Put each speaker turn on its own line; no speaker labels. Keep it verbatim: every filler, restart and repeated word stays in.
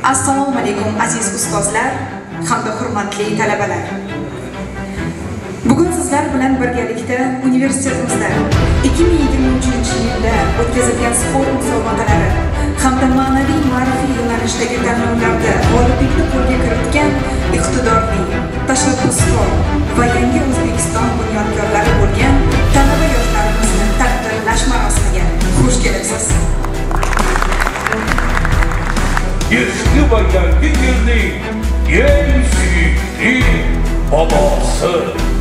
Assalomu alaykum aziz ustozlar hamda hurmatli talabalar. Bugun sizlar bilan birgalikda universitetimizda ikki ming yigirmanchi yilda o'tkazilgan sport musobaqalari hamda ma'naviy ma'rifiy yo'nalishdagi tanlovlarda g'oliblikni qo'lga kiritgan iqtidorli, tashabbuskor va yangi O'zbekiston bunyodkorlari bo'lgan talaba yoshlarimizni taqdirlash marosimiga xush kelibsiz.
Eski va yangi yilning eng suyukli bobosi